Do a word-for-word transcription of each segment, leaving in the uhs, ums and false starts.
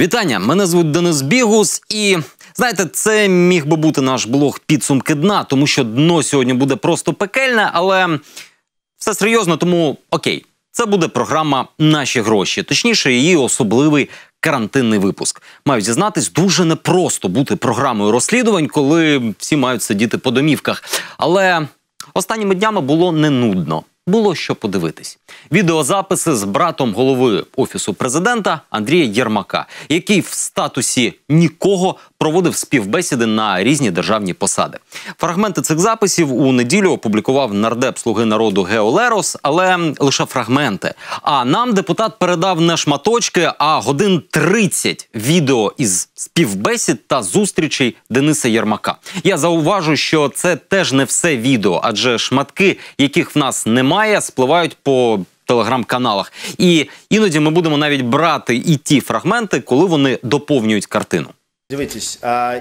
Вітання, мене звуть Денис Бігус і, знаєте, це міг би бути наш блог «Підсумки дна», тому що дно сьогодні буде просто пекельне, але все серйозно, тому окей. Це буде програма «Наші гроші», точніше її особливий карантинний випуск. Маю зізнатись, дуже непросто бути програмою розслідувань, коли всі мають сидіти по домівках. Але останніми днями було не нудно. Було що подивитись. Відеозаписи з братом голови Офісу Президента Андрія Єрмака, який в статусі нікого проводив співбесіди на різні державні посади. Фрагменти цих записів у неділю опублікував нардеп «Слуги народу» Гео Лерос, але лише фрагменти. А нам депутат передав не шматочки, а годин тридцять відео із співбесід та зустрічей Дениса Єрмака. Я зауважу, що це теж не все відео, адже шматки, яких в нас немає, спливають по телеграм-каналах. І іноді ми будемо навіть брати і ті фрагменти, коли вони доповнюють картину. Дивіться,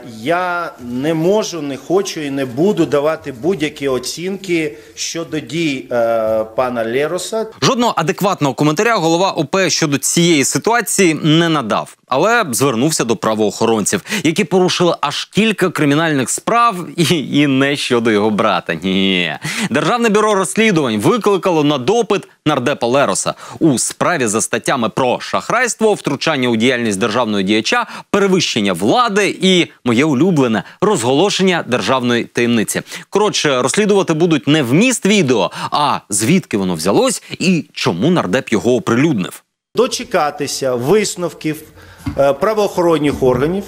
я не можу, не хочу і не буду давати будь-які оцінки щодо дій е, пана Лероса. Жодного адекватного коментаря голова ОП щодо цієї ситуації не надав, але звернувся до правоохоронців, які порушили аж кілька кримінальних справ і, і не щодо його брата. Ні. Державне бюро розслідувань викликало на допит нардепа Лероса у справі за статтями про шахрайство, втручання у діяльність державного діяча, перевищення влади і, моє улюблене, розголошення державної таємниці. Коротше, розслідувати будуть не вміст відео, а звідки воно взялось і чому нардеп його оприлюднив. Дочекатися висновків е, правоохоронних органів.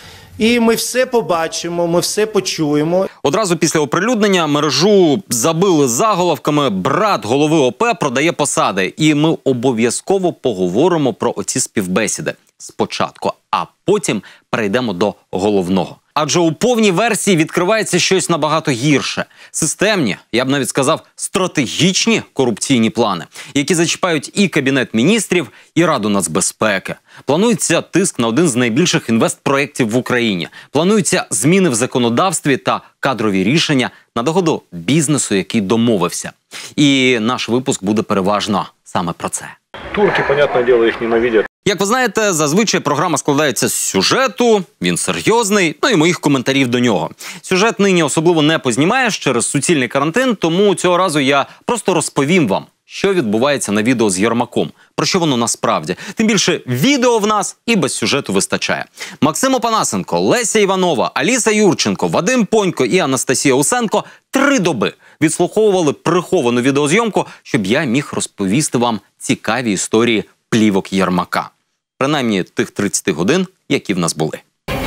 І ми все побачимо, ми все почуємо. Одразу після оприлюднення мережу забили заголовками «Брат голови ОП продає посади». І ми обов'язково поговоримо про оці співбесіди спочатку, а потім перейдемо до головного. Адже у повній версії відкривається щось набагато гірше. Системні, я б навіть сказав, стратегічні корупційні плани, які зачіпають і Кабінет міністрів, і Раду нацбезпеки. Планується тиск на один з найбільших інвестпроєктів в Україні. Плануються зміни в законодавстві та кадрові рішення на догоду бізнесу, який домовився. І наш випуск буде переважно саме про це. Турки, понятне діло, їх ненавидять. Як ви знаєте, зазвичай програма складається з сюжету, він серйозний, ну і моїх коментарів до нього. Сюжет нині особливо не познімаєш через суцільний карантин, тому цього разу я просто розповім вам, що відбувається на відео з Єрмаком, про що воно насправді. Тим більше відео в нас і без сюжету вистачає. Максим Опанасенко, Леся Іванова, Аліса Юрченко, Вадим Понько і Анастасія Усенко три доби відслуховували приховану відеозйомку, щоб я міг розповісти вам цікаві історії плівок Єрмака. Принаймні тих тридцять годин, які в нас були.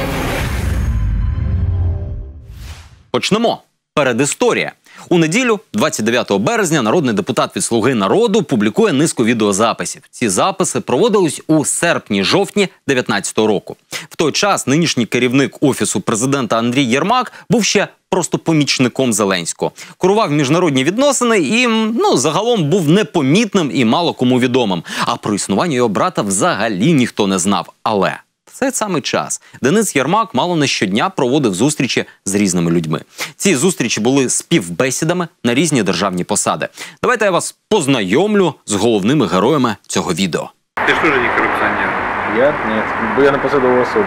Почнемо. Передісторія. У неділю, двадцять дев'ятого березня, народний депутат від «Слуги народу» публікує низку відеозаписів. Ці записи проводились у серпні-жовтні дев'ятнадцятого року. В той час нинішній керівник Офісу Президента Андрій Єрмак був ще просто помічником Зеленського. Курував міжнародні відносини і, ну, загалом був непомітним і мало кому відомим. А про існування його брата взагалі ніхто не знав. Але в цей самий час Денис Єрмак мало не щодня проводив зустрічі з різними людьми. Ці зустрічі були співбесідами на різні державні посади. Давайте я вас познайомлю з головними героями цього відео. Ти ж теж не корупціонер? Я? Нет, бо я не посадова особа.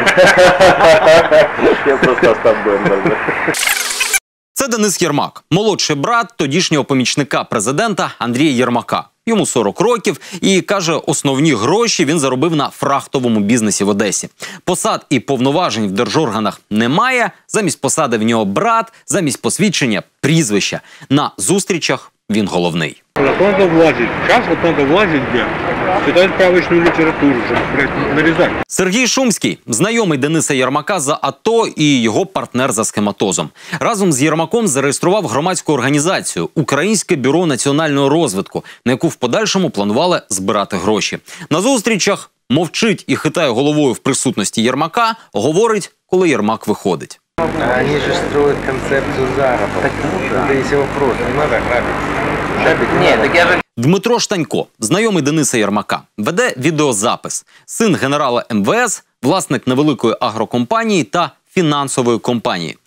Я просто Остап Бендер. Це Денис Єрмак, молодший брат тодішнього помічника президента Андрія Єрмака. Йому сорок років і, каже, основні гроші він заробив на фрахтовому бізнесі в Одесі. Посад і повноважень в держорганах немає, замість посади в нього брат, замість посвідчення – прізвища. На зустрічах він головний. Вот надо влазить. Сейчас вот надо влазить, блядь, читать справочную литературу, чтобы, блядь, нарезать. Сергій Шумський, знайомий Дениса Єрмака за АТО і його партнер за схематозом. Разом з Єрмаком зареєстрував громадську організацію «Українське бюро національного розвитку», на яку в подальшому планували збирати гроші. На зустрічах мовчить і хитає головою в присутності Єрмака, говорить, коли Єрмак виходить. Они же строят концепцию заработка. Это есть вопрос, не надо грабить. Грабить? Нет, так я же... Дмитро Штанько, знайомий Дениса Єрмака, веде відеозапис. Син генерала ем ве ес, власник невеликої агрокомпанії та фінансової компанії.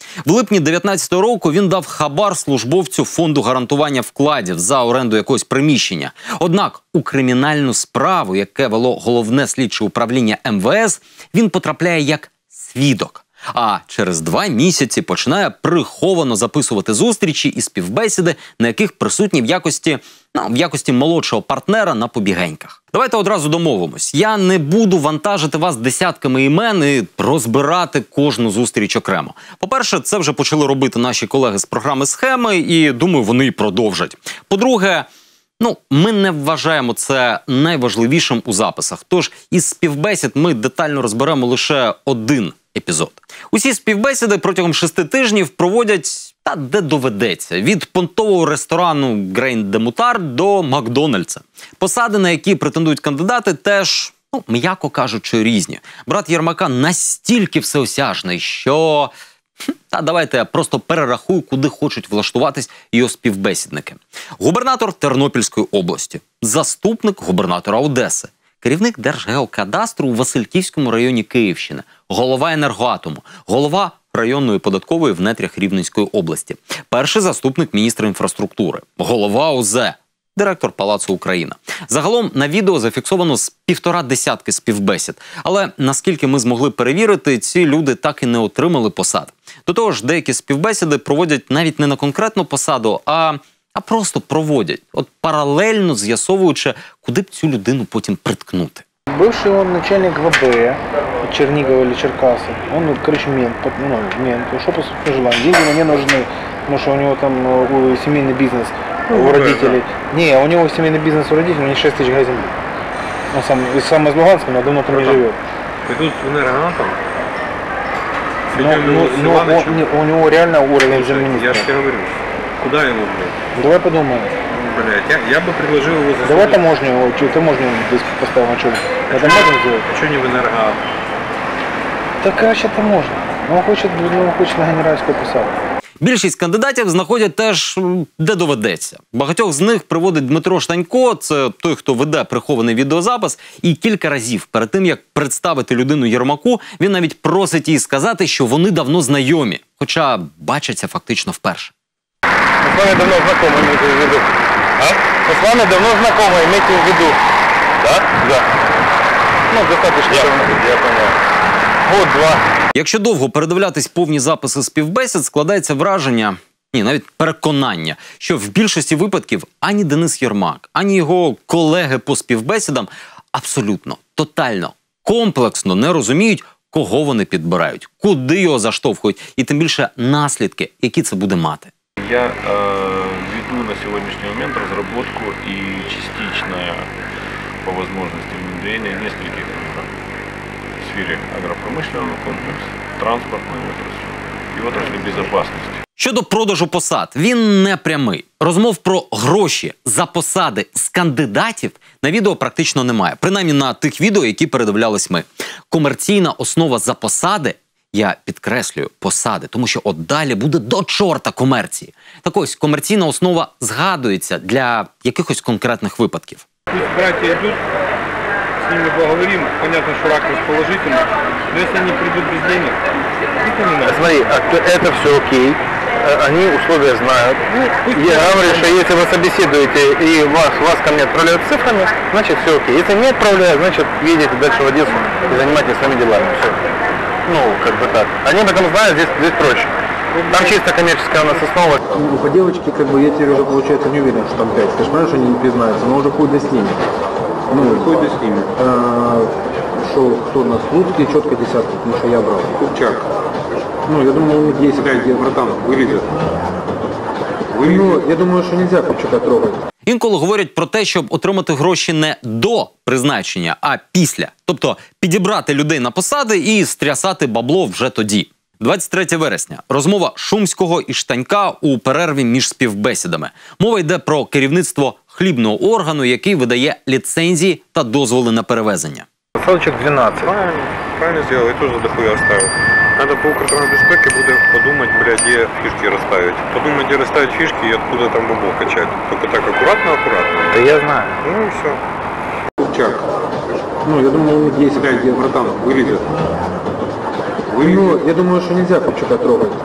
В липні дев'ятнадцятого року він дав хабар службовцю фонду гарантування вкладів за оренду якогось приміщення. Однак у кримінальну справу, яке вело головне слідче управління ем ве ес, він потрапляє як свідок. А через два місяці починає приховано записувати зустрічі і співбесіди, на яких присутні в якості, ну, в якості молодшого партнера на побігеньках. Давайте одразу домовимось. Я не буду вантажити вас десятками імен і розбирати кожну зустріч окремо. По-перше, це вже почали робити наші колеги з програми «Схеми», і, думаю, вони і продовжать. По-друге, ну, ми не вважаємо це найважливішим у записах. Тож із співбесід ми детально розберемо лише один епізод. Усі співбесіди протягом шести тижнів проводять, та де доведеться, від понтового ресторану Грейн де Мутард до Макдональдса. Посади, на які претендують кандидати, теж, ну, м'яко кажучи, різні. Брат Єрмака настільки всеосяжний, що... Та давайте я просто перерахую, куди хочуть влаштуватись його співбесідники. Губернатор Тернопільської області, заступник губернатора Одеси, керівник Держгеокадастру у Васильківському районі Київщини, голова Енергоатому, голова районної податкової в нетрях Рівненської області, перший заступник міністра інфраструктури, голова о зет, директор Палацу Україна. Загалом на відео зафіксовано з півтора десятки співбесід. Але, наскільки ми змогли перевірити, ці люди так і не отримали посад. До того ж, деякі співбесіди проводять навіть не на конкретну посаду, а, а просто проводять, от паралельно з'ясовуючи, куди б цю людину потім приткнути. Бывший он начальник вэ бэ Чернигова или Черкасов. Он, короче, мент, ну, мент. Что по собственному желанию? Деньги мне нужны, потому что у него там у, семейный бизнес ну, у родителей. Да. Не, у него семейный бизнес у родителей, у него шесть тысяч га земли. Он сам, сам из Луганска, но давно там не живет. И тут в Энергоатом. Но, но, но он, у него реально уровень замминистра. Я же тебе говорю, куда ему, блядь? Давай подумаем. Блядь, я, я бы предложил его засудить. Давай таможню, таможню здесь поставим, а что? Это можно сделать? А что не в Энергоатом? Так краще таможня. Он хочет, он хочет на генеральську посаду. Більшість кандидатів знаходять теж, де доведеться. Багатьох з них приводить Дмитро Штанько, це той, хто веде прихований відеозапис, і кілька разів перед тим, як представити людину Єрмаку, він навіть просить їй сказати, що вони давно знайомі, хоча бачаться фактично вперше. Мы с вами давно знакомы, имейте в виду. А? Мы с вами давно знакомы, имейте в виду. Да? Да. Ну, достаточно. Я, я понял. Вот два. Якщо довго передивлятись повні записи співбесід, складається враження, ні, навіть переконання, що в більшості випадків ані Денис Єрмак, ані його колеги по співбесідам абсолютно, тотально, комплексно не розуміють, кого вони підбирають, куди його заштовхують і тим більше наслідки, які це буде мати. Я э, веду на сегодняшний момент разработку и частичное, по возможности, внедрение нескольких в сфере агропромышленного комплекса, транспортной отрасли и отрасли безопасности. Щодо продажу посад, він не прямий. Розмов про гроші за посади з кандидатів на відео практично немає. Принаймні на тих відео, які передивлялись ми. Комерційна основа за посади, я підкреслюю, посади, тому що от далі буде до чорта комерції. Так ось, комерційна основа згадується для якихось конкретних випадків. Пусть братья идут, с ними поговорим. Понятно, что ракурс положительный, но если они придут без денег, это не надо. Смотри, это все окей. Они условия знают. Я говорю, что если вы собеседуете и вас, вас ко мне отправляют цифрами, значит все окей. Если не отправляют, значит едете дальше в Одессу и занимайтесь своими делами. Все. Ну, как бы так. Они об этом знают, здесь, здесь проще. Там чисто коммерческая у нас основа. Ну, по девочке, как бы, я теперь уже, получается, не уверен, что там пять. Ты же понимаешь, что они не признаются, но уже хуй да с ними. Ну, Хуй да с ними. А, что, кто у нас? Луцкий, четко десятка, потому что я брал. Купчак. Ну, я думаю, у них есть. Блядь, братан, вылезет. Ну, я думаю, что нельзя Купчака трогать. Інколи говорять про те, щоб отримати гроші не до призначення, а після. Тобто підібрати людей на посади і стрясати бабло вже тоді. двадцять третє вересня. Розмова Шумського і Штанька у перерві між співбесідами. Мова йде про керівництво хлібного органу, який видає ліцензії та дозволи на перевезення. Посадочек двенадцать. Правильно, правильно сделал, я тоже дохуя оставил. Надо по Укртрансбезпеке будет подумать, блядь, где фишки расставить. Подумать, где расставить фишки и откуда там бабло качать. Только так аккуратно-аккуратно. Да я знаю. Ну и все. Купчак. Ну, я думаю, у них есть. Блядь, братан, вылезет. Ну, я думаю, что нельзя Купчака трогать.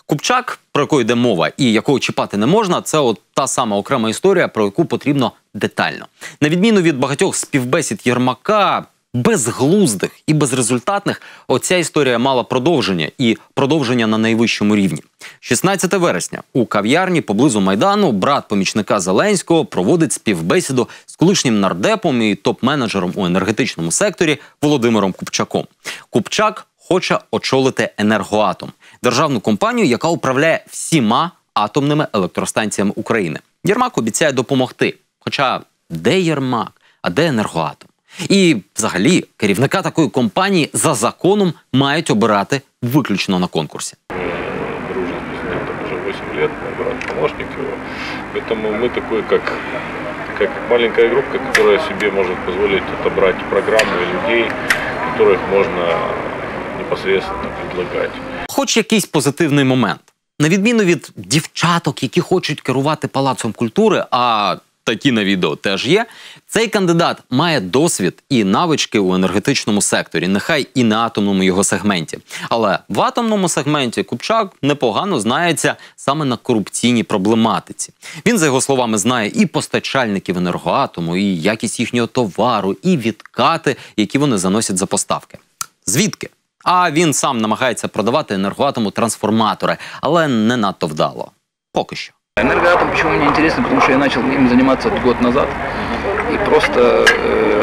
Купчак, про якого йде мова і якого чіпати не можна, це от та сама окрема історія, про яку потрібно детально. На відміну від багатьох співбесід Єрмака, безглуздих і безрезультатних, оця історія мала продовження, і продовження на найвищому рівні. шістнадцятого вересня у кав'ярні поблизу Майдану брат помічника Зеленського проводить співбесіду з колишнім нардепом і топ-менеджером у енергетичному секторі Володимиром Купчаком. Купчак хоче очолити «Енергоатом» – державну компанію, яка управляє всіма атомними електростанціями України. Єрмак обіцяє допомогти. Хоча де Єрмак, а де «Енергоатом»? І взагалі керівника такої компанії за законом мають обирати виключно на конкурсі. Дружим с президентом уже восемь лет, мой брат помощник его. Поэтому мы такой, как, как маленькая группа, которая себе может позволить отобрать программы и людей, которых можно непосредственно предлагать. Хоч якийсь позитивний момент. На відміну від дівчаток, які хочуть керувати Палацом культури, а такі на відео теж є, цей кандидат має досвід і навички у енергетичному секторі, нехай і на атомному його сегменті. Але в атомному сегменті Купчак непогано знається саме на корупційній проблематиці. Він, за його словами, знає і постачальників «Енергоатому», і якість їхнього товару, і відкати, які вони заносять за поставки. Звідки? А він сам намагається продавати «Енергоатому» трансформатори, але не надто вдало. Поки що. «Энергоатом» почему мне интересно, потому что я начал им заниматься год назад, и просто э,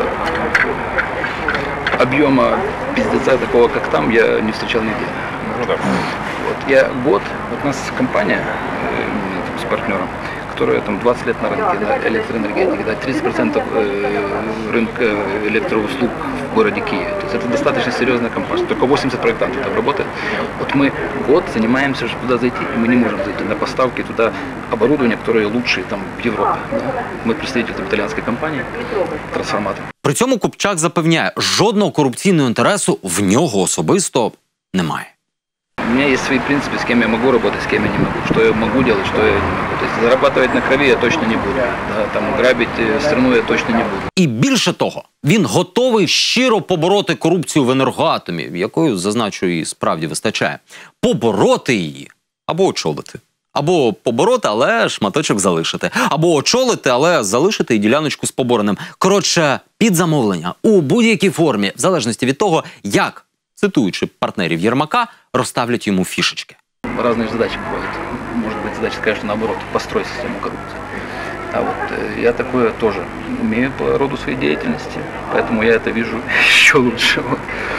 объема пиздеца такого, как там, я не встречал нигде. Ну, да. Вот, я год, вот у нас компания э, с партнером, которая там двадцать лет на рынке да, электроэнергетики, да, тридцать процентов э, рынка электроуслуг в городе Киеве. То есть это достаточно серьезная компания, только восемьдесят проектантов там работает. Вот мы год занимаемся, чтобы туда зайти, и мы не можем зайти на поставки туда оборудования, которые лучшие там в Европе. Да. Мы представитель там, итальянской компании, трансформатор. При цьому Купчак запевняє, жодного корупційного інтересу в нього особисто немає. У меня есть свои принципы, с кем я могу работать, с кем я не могу, что я могу делать, что я не могу. То есть зарабатывать на крови я точно не буду, да, там грабить страну я точно не буду. І більше того, він готовий щиро побороти корупцію в «Енергоатомі», якою, зазначу, і справді вистачає. Побороти її або очолити. Або побороти, але шматочок залишити. Або очолити, але залишити і діляночку з побореним. Коротше, під замовлення, у будь-якій формі, в залежності від того, як, цитуючи партнерів Єрмака, розставлять йому фішечки. Разные задачи бывают. Может быть, задача, конечно, наоборот, построить систему коррупции. А вот э, я такое тоже умею по роду своей деятельности, поэтому я это вижу еще лучше. Вот.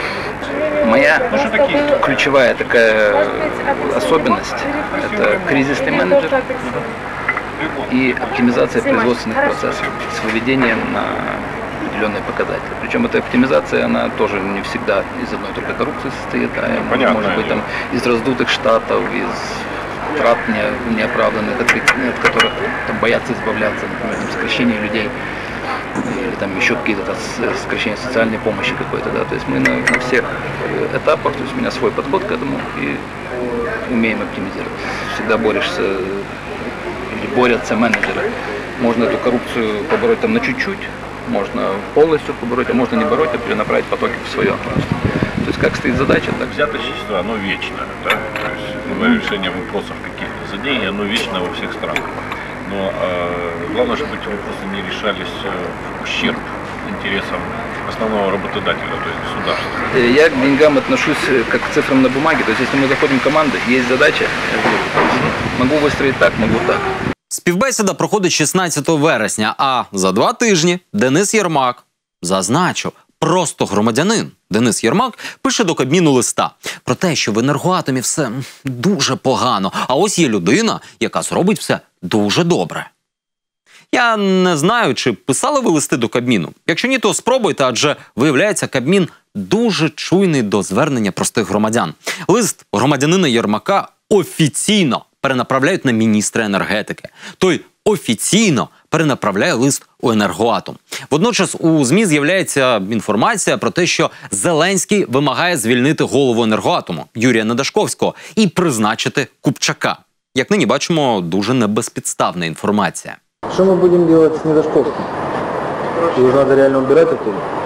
Моя ключевая такая особенность – это кризисный менеджер и оптимизация производственных процессов с выведением на определенные показатели. Причем эта оптимизация, она тоже не всегда из одной только коррупции состоит, а Понятно. может быть там из раздутых штатов, из трат не, неоправданных, от, от которых там, боятся избавляться, например, там, сокращение людей или там еще какие-то сокращения социальной помощи какой-то, да, то есть мы на, на всех этапах, то есть у меня свой подход к этому и умеем оптимизировать. Всегда борешься или борются менеджеры. Можно эту коррупцию побороть там на чуть-чуть, можно полностью побороть, а можно не бороть, а перенаправить потоки в свое просто. То есть как стоит задача, так... Взяточничество, оно вечно, да? То есть любое решение вопросов каких-то за деньги, оно вечно во всех странах. Но э, главное, чтобы эти вопросы не решались в ущерб интересам основного работодателя, то есть государства. Я к деньгам отношусь как к цифрам на бумаге. То есть если мы заходим в команду, есть задача, могу выстроить так, могу так. Співбесіда проходить шістнадцятого вересня, а за два тижні Денис Єрмак, зазначу, просто громадянин Денис Єрмак, пише до Кабміну листа про те, що в «Енергоатомі» все дуже погано, а ось є людина, яка зробить все дуже добре. Я не знаю, чи писали ви листи до Кабміну. Якщо ні, то спробуйте, адже, виявляється, Кабмін дуже чуйний до звернення простих громадян. Лист громадянина Єрмака офіційно перенаправляють на міністра енергетики. Той офіційно перенаправляє лист у «Енергоатом». Водночас у ЗМІ з'являється інформація про те, що Зеленський вимагає звільнити голову «Енергоатому» Юрія Недашковського і призначити Купчака. Як нині бачимо, дуже небезпідставна інформація. Що ми будемо робити з Недашковським? Його треба реально вбирати оттуда?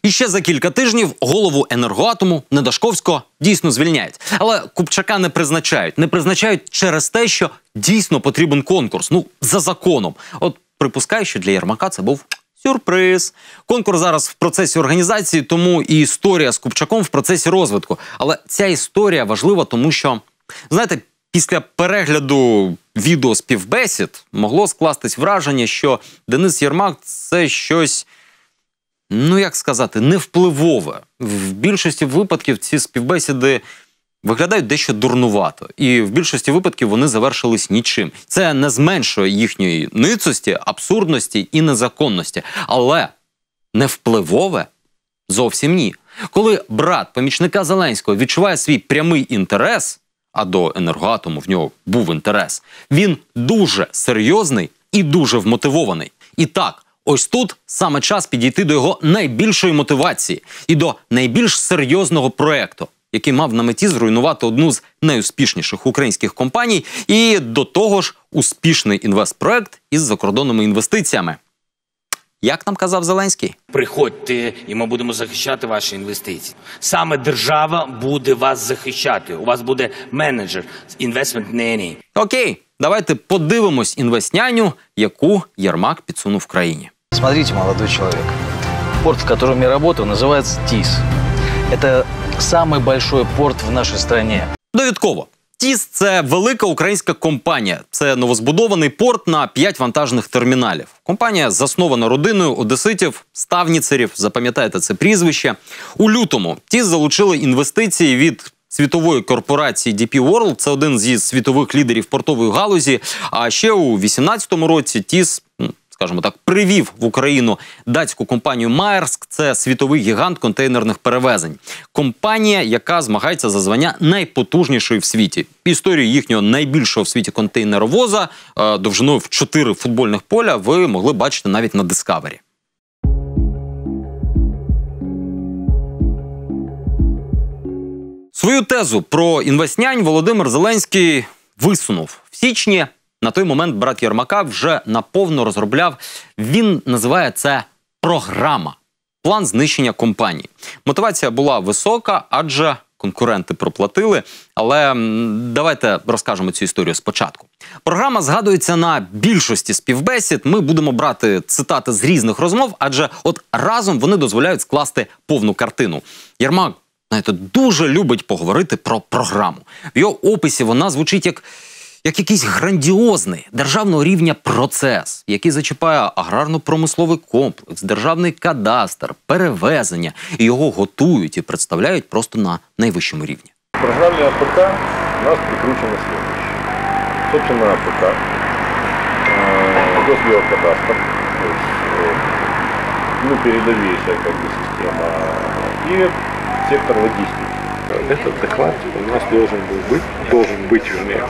І ще за кілька тижнів голову «Енергоатому» Недашковського дійсно звільняють. Але Купчака не призначають. Не призначають через те, що дійсно потрібен конкурс. Ну, за законом. От припускаю, що для Єрмака це був сюрприз. Конкурс зараз в процесі організації, тому і історія з Купчаком в процесі розвитку. Але ця історія важлива, тому що, знаєте, після перегляду відео співбесід могло скластись враження, що Денис Єрмак – це щось, ну як сказати, невпливове. В більшості випадків ці співбесіди виглядають дещо дурнувато. І в більшості випадків вони завершились нічим. Це не зменшує їхньої ницості, абсурдності і незаконності. Але невпливове зовсім ні. Коли брат помічника Зеленського відчуває свій прямий інтерес, а до «Енергоатому» в нього був інтерес, він дуже серйозний і дуже вмотивований. І так, ось тут саме час підійти до його найбільшої мотивації і до найбільш серйозного проєкту, який мав на меті зруйнувати одну з найуспішніших українських компаній, і до того ж успішний інвестпроект із закордонними інвестиціями. Як нам казав Зеленський? Приходьте, і ми будемо захищати ваші інвестиції. Саме держава буде вас захищати. У вас буде менеджер з Investment Nanny. Окей, давайте подивимось інвестняню, яку Єрмак підсунув країні. Смотрите, молодой человек. Порт, в котором я работаю, называется ТИС. Это самый большой порт в нашей стране. Довідково. ТІС – це велика українська компанія. Це новозбудований порт на п'ять вантажних терміналів. Компанія заснована родиною одеситів, ставніцерів, запам'ятайте це прізвище. У лютому ТІС залучили інвестиції від світової корпорації ді пі World, це один зі світових лідерів портової галузі. А ще у вісімнадцятому році ТІС, скажімо так, привів в Україну датську компанію Maersk, це світовий гігант контейнерних перевезень. Компанія, яка змагається за звання найпотужнішої в світі. Історію їхнього найбільшого в світі контейнеровоза довжиною в чотири футбольних поля ви могли бачити навіть на Discovery. Свою тезу про інвестнянь Володимир Зеленський висунув в січні. На той момент брат Єрмака вже наповно розробляв, він називає це програма, план знищення компанії. Мотивація була висока, адже конкуренти проплатили, але давайте розкажемо цю історію спочатку. Програма згадується на більшості співбесід, ми будемо брати цитати з різних розмов, адже от разом вони дозволяють скласти повну картину. Єрмак, знаєте, дуже любить поговорити про програму. В його описі вона звучить як як якийсь грандіозний державного рівня процес, який зачіпає аграрно-промисловий комплекс, державний кадастр, перевезення, і його готують і представляють просто на найвищому рівні. В программе АПК у нас прикручено следующее. Собственно, АПК, госгеокадастр, то есть, ну, передовейшая как бы система, и сектор логистики. Этот доклад у нас должен был быть, должен быть, вернее,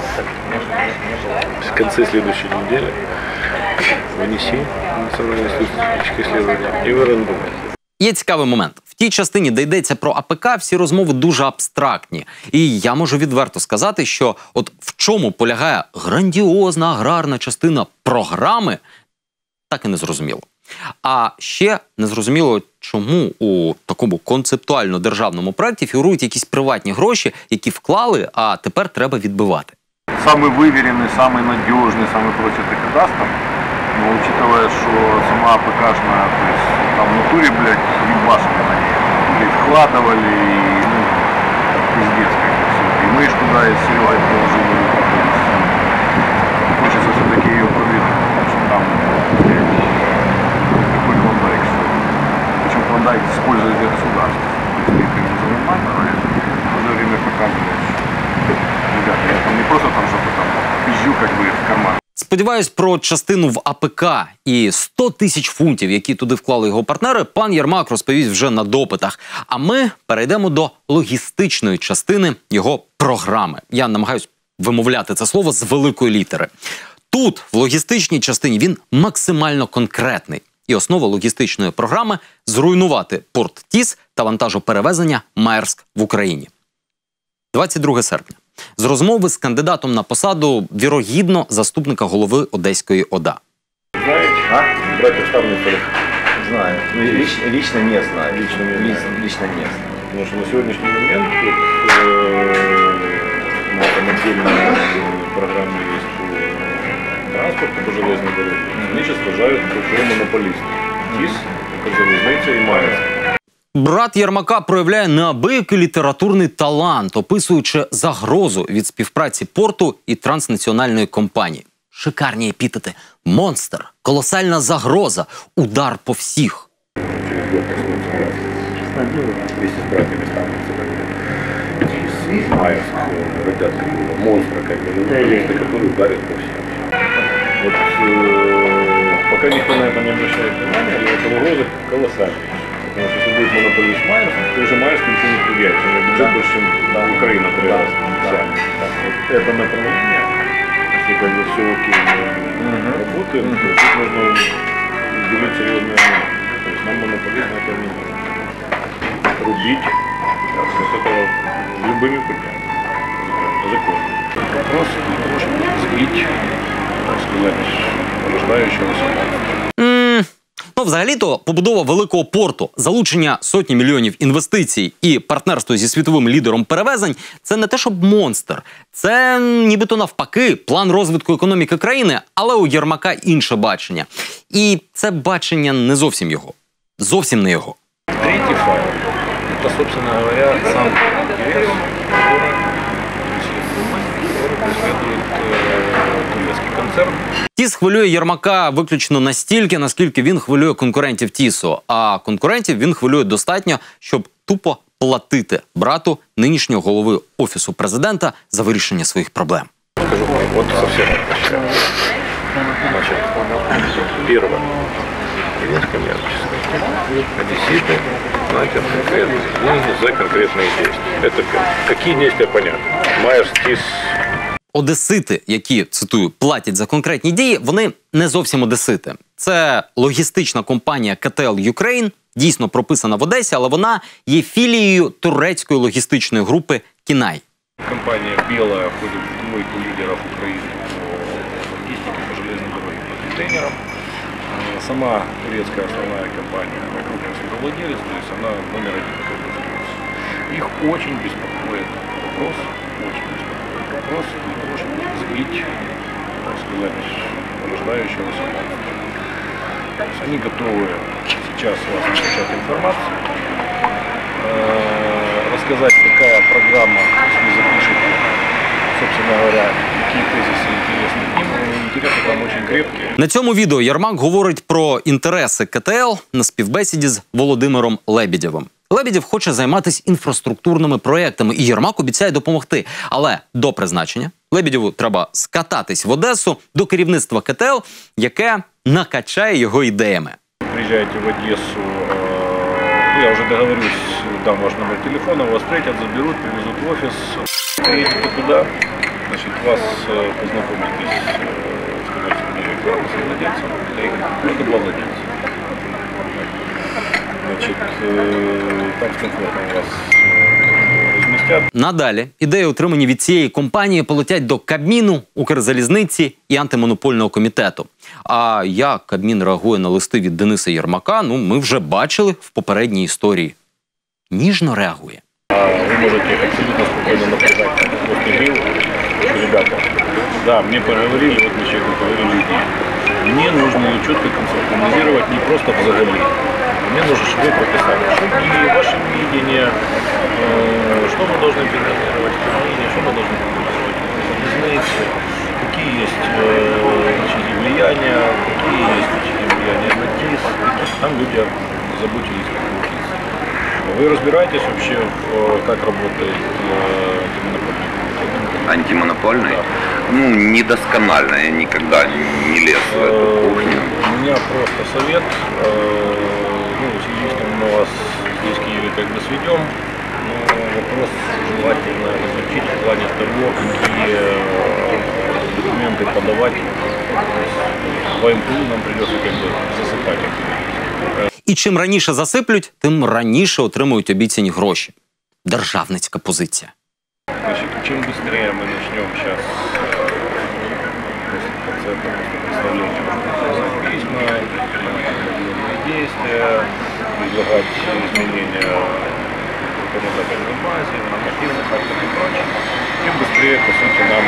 в конце следующей недели внеси Национальный институт статистических исследований и в РНБ. Є цікавий момент. В тій частині, де йдеться про АПК, всі розмови дуже абстрактні. І я можу відверто сказати, що от в чому полягає грандіозна аграрна частина програми, так і не зрозуміло. А ще не зрозуміло, чому у такому концептуально-державному проєкті фігурують якісь приватні гроші, які вклали, а тепер треба відбивати. Самый выверенный, самый надежный, самый прочный кадастр, но учитывая, что сама АПКшная, то есть там в натуре, блядь, ебашили на ней, блядь, вкладывали, и, ну, пиздец как-то все. И мы ж туда и с Серегой положили, то есть, хочется все-таки ее проверить, потому что там, блядь, такой клондайк, что ли. Причем клондайк использует для государства. То есть ты не занимаешь, но в то же время показываешь, ребята, я там не просто там что-то там пизжу, как бы, в карман. Сподіваюсь, про частину в АПК і сто тисяч фунтів, які туди вклали його партнери, пан Єрмак розповість вже на допитах. А ми перейдемо до логістичної частини його програми. Я намагаюсь вимовляти це слово з великої літери. Тут, в логістичній частині, він максимально конкретний. І основа логістичної програми – зруйнувати порт ТІС та вантажоперевезення Maersk в Україні. двадцять друге серпня. З розмови з кандидатом на посаду, вірогідно, заступника голови Одеської ОДА. Знаете, а? Братья Ставницеры. знаю. Ну, лично, лично не знаю. Лично не лично, знаю. лично не знаю. Потому что на сегодняшний момент вот, э, на отдельной программе есть по транспорту, по железной дороге. Они сейчас сажают большого монополиста. ТИС, Укрзалізниця і Маєр. Брат Єрмака проявляє неабиякий літературний талант, описуючи загрозу від співпраці порту і транснаціональної компанії. Шикарні епітети. Монстр, колосальна загроза, удар по всіх. Вместе с братьями становятся ТИС, Маевск, родят такого монстра, как бы, который ударит по всем. Вот э, пока никто на это не обращает внимания, эта угроза колоссальная. Потому что если будет монополист Маевск, то уже Маевск ничего не влияет. У него бюджет больше, чем да, Украина привязана. Да, да, да. Вот это направление, если как бы все окей, uh-huh. работает, uh-huh. то тут нужно уделить серьезное внимание. То есть нам монополист на это не нужно. Рубить с этого любыми путями. Закон. Вопрос для того, чтобы сбить, так сказать, рождающегося. Mm, ну, взагалі-то, побудова великого порту, залучення сотні мільйонів інвестицій і партнерство зі світовим лідером перевезень – це не те, щоб монстр. Це нібито навпаки план розвитку економіки країни, але у Єрмака інше бачення. І це бачення не зовсім його. Зовсім не його. Третий файл. Это, собственно говоря, сам интерес, который преследует турецкий концерн. ТІС хвилює Єрмака виключно настільки, наскільки він хвилює конкурентів ТІСу. А конкурентів він хвилює достатньо, щоб тупо платити брату нинішнього голови Офісу президента за вирішення своїх проблем. Скажу, вот совсем прощаю. Значит, первое. Есть коммерческое. Одесситы платят конкретные деньги за конкретные действия. Это какие действия понятны? Маевск, ТИС. Одесити, які, цитую, платять за конкретні дії, вони не зовсім одесити. Це логістична компанія ка те ел Ukraine, дійсно прописана в Одесі, але вона є філією турецької логістичної групи «Кінай». Компания «Белая» входит в двойку лидеров Украины по логистике, по железной дороге, по контейнерам. Сама турецкая основная компания, крупный судовладелец, то есть она номер один. Их очень беспокоит вопрос, очень беспокоит вопрос для того, чтобы сбить, так сказать, рождающегося монстра. То есть они готовы сейчас вас начать информацию, рассказать, какая программа, если запишете, собственно говоря, какие тезисы интересны им, интересы там очень крепкие. На цьому відео Єрмак говорить про інтереси ка те ел на співбесіді з Володимиром Лебедєвим. Лебедєв хоче займатися інфраструктурними проєктами, і Єрмак обіцяє допомогти. Але до призначення Лебедєву треба скататись в Одесу до керівництва ка те ел, яке накачає його ідеями. Приезжаете в Одессу, я уже договорюсь, дам ваш номер телефона, вас встретят, заберут, привезут в офис. Приедете туда, значит, вас познакомитесь с коммерческим директором, с владельцем, это два владельца. Значит, там комфортно вас розмістять. Надалі ідеї, отримані від цієї компанії, полетять до Кабміну, Укрзалізниці і антимонопольного комітету. А як Кабмін реагує на листи від Дениса Єрмака, ну, ми вже бачили в попередній історії. Ніжно реагує. Вы можете абсолютно спокойно напрягать вот игру. Ребята, да, мне поговорили, вот мне человек поговорили идеи. Мне нужно ее четко концептуализировать не просто взагалі. Мне нужно, чтобы вы прописали шаги, ваше видение, э, что мы должны пилотировать, что мы должны пилотировать, какие есть э, рычаги влияния, какие есть рычаги влияния на ТИС. Там люди заботились как ТИС. Вы разбираетесь вообще, в, как работает э, антимонопольный? Антимонопольный? Да. Ну, недосконально, я никогда не лез в эту кухню. У меня просто совет. Э, ну, в связи с тем, мы вас здесь в Киеве как бы сведем, но вопрос желательно изучить в плане того, какие документы подавать. По эм пэ у нам придется как бы засыпать их. І чим раніше засиплють, тим раніше отримують обіцяні гроші. Державницька позиція. Значит, чем быстрее мы начнем сейчас после концерта, после представления письма, действия, предлагать изменения в законодательной базе, в нормативных актах и прочее. Тем быстрее, по сути, нам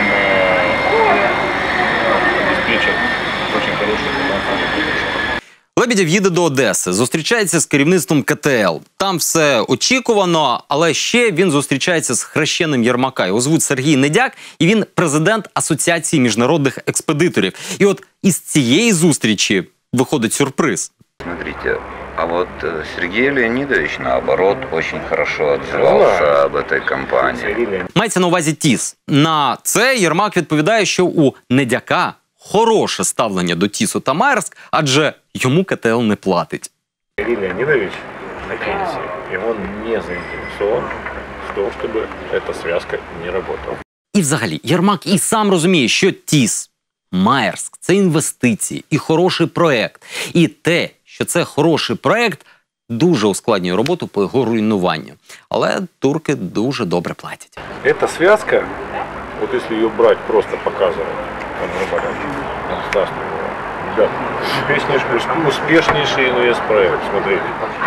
обеспечат очень хорошую финансовую поддержку. Лебедєв їде до Одеси, зустрічається з керівництвом ка те ел. Там все очікувано, але ще він зустрічається з хрещеним Єрмака. Його звуть Сергій Недяк, і він президент Асоціації міжнародних експедиторів. І от із цієї зустрічі виходить сюрприз. Смотрите, а вот Сергей Леонидович, наоборот, очень хорошо отзывался об этой компании. Мається на увазі ТІС. На це Єрмак відповідає, що у Недяка хороше ставлення до ТІСу та Маерск, адже йому ка те ел не платить. Сергей Леонидович на пенсии, и он не заинтересован в том, чтобы эта связка не работала. І взагалі, Єрмак і сам розуміє, що ТІС, Маерск – це інвестиції і хороший проєкт. І те, що це хороший проєкт, дуже ускладнює роботу по його руйнуванню. Але турки дуже добре платять. Эта связка, вот если ее брать, просто показывать, там, грубо государственного, ребят, успешнейший, успешнейший инвест-проект, смотрите.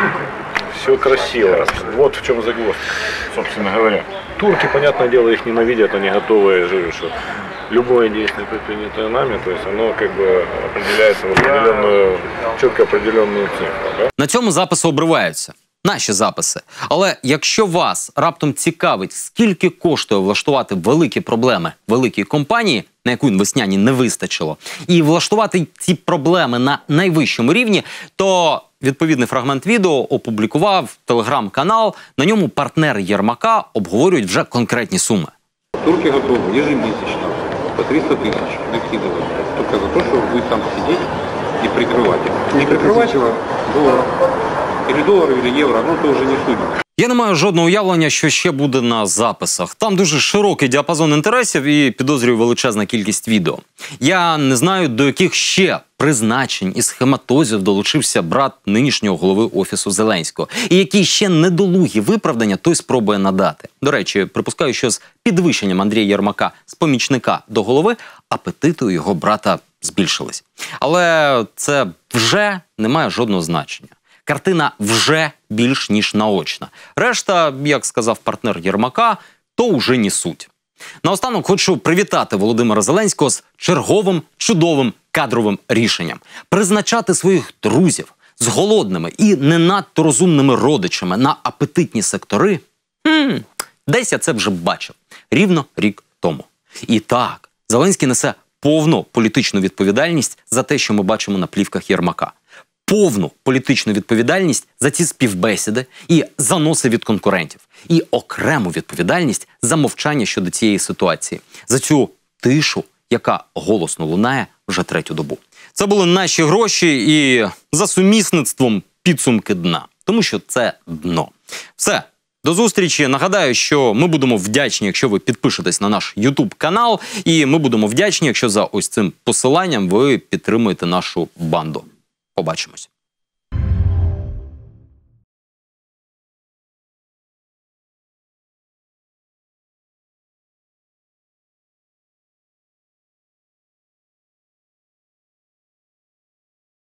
Все красиво. Вот в чем загвоздка, собственно говоря. Турки, понятное дело, их ненавидят, они готовы, я говорю, что любое действие, предпринятое нами, то есть оно как бы определяется в определенную, четко определенную цифру. Да? На цьому записи обриваються. Наші записи. Але якщо вас раптом цікавить, скільки коштує влаштувати великі проблеми великій компанії, на яку інвестняні не вистачило, і влаштувати ці проблеми на найвищому рівні, то відповідний фрагмент відео опублікував телеграм-канал. На ньому партнери Єрмака обговорюють вже конкретні суми. Турки готові ежемісячно по триста тисяч накидувати. Тільки за те, що ви там сидіти і прикривати. Не прикривати доларів. Или долларов, или євро, ну то вже не суть. Я не маю жодного уявлення, що ще буде на записах. Там дуже широкий діапазон інтересів і, підозрюю, величезна кількість відео. Я не знаю, до яких ще призначень і схематозів долучився брат нинішнього голови Офісу Зеленського. І які ще недолугі виправдання той спробує надати. До речі, припускаю, що з підвищенням Андрія Єрмака з помічника до голови апетити у його брата збільшились. Але це вже не має жодного значення. Картина вже більш ніж наочна. Решта, як сказав партнер Єрмака, то вже не суть. Наостанок хочу привітати Володимира Зеленського з черговим чудовим кадровим рішенням. Призначати своїх друзів з голодними і не надто розумними родичами на апетитні сектори – хм, десь я це вже бачив. Рівно рік тому. І так, Зеленський несе повну політичну відповідальність за те, що ми бачимо на плівках Єрмака. Повну політичну відповідальність за ці співбесіди і заноси від конкурентів. І окрему відповідальність за мовчання щодо цієї ситуації. За цю тишу, яка голосно лунає вже третю добу. Це були наші гроші і за сумісництвом підсумки дна. Тому що це дно. Все. До зустрічі. Нагадаю, що ми будемо вдячні, якщо ви підпишетесь на наш ютуб-канал. І ми будемо вдячні, якщо за ось цим посиланням ви підтримуєте нашу банду. Побачимось.